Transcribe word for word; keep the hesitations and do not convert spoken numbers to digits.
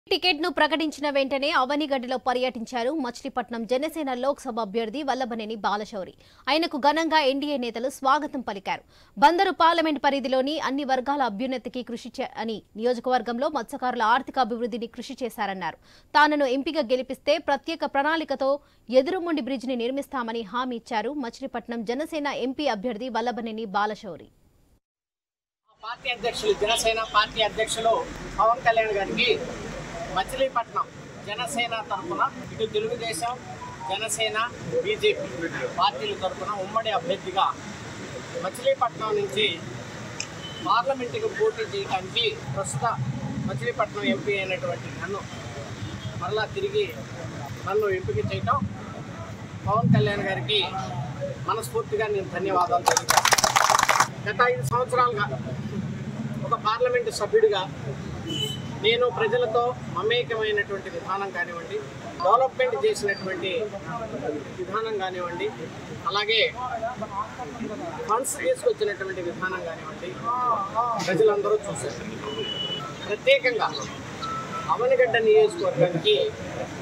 Ticket ను ప్రకటించిన వెంటనే అవనిగడ్డలో పర్యటించారు మచిలీపట్నం జనసేన లోక్సభ అభ్యర్థి వల్లభనేని బాలశౌరి. ఆయనకు ఘనంగా ఎన్డీఏ నేతలు స్వాగతం పలికారు. బందరు పార్లమెంట్ పరిధిలోని అన్ని వర్గాల అభ్యున్నతికి కృషి అని నియోజకవర్గంలో మత్స్యకారుల ఆర్థిక అభివృద్ధిని కృషి చేశారన్నారు. తానను ఎంపీగా గెలిపిస్తే ప్రత్యేక ప్రణాళికతో ఎదురుముండి బ్రిడ్జ్ ని నిర్మిస్తామని హామీ ఇచ్చారు మచిలీపట్నం జనసేన ఎంపీ అభ్యర్థి వల్లభనేని బాలశౌరి. పార్టీ అధ్యక్షులు జనసేన పార్టీ అధ్యక్షులు పవన్ కళ్యాణ్ గారికి మచిలీపట్నం జనసేన తరఫున ఇటు తెలుగుదేశం జనసేన బీజేపీ పార్టీల తరఫున ఉమ్మడి అభ్యర్థిగా మచిలీపట్నం నుంచి పార్లమెంటుకు పోటీ చేయడానికి ప్రస్తుత మచిలీపట్నం ఎంపీ అయినటువంటి నన్ను మరలా తిరిగి నన్ను ఎంపిక చేయటం పవన్ కళ్యాణ్ గారికి మనస్ఫూర్తిగా నేను ధన్యవాదాలు తెలియజేస్తాను. గత ఐదు సంవత్సరాలుగా ఒక పార్లమెంటు సభ్యుడిగా నేను ప్రజలతో మమేకమైనటువంటి విధానం కానివ్వండి, డెవలప్మెంట్ చేసినటువంటి విధానం కానివ్వండి, అలాగే ఫండ్స్ తీసుకొచ్చినటువంటి విధానం కానివ్వండి ప్రజలందరూ చూశారు. ప్రత్యేకంగా అవనిగడ్డ నియోజకవర్గానికి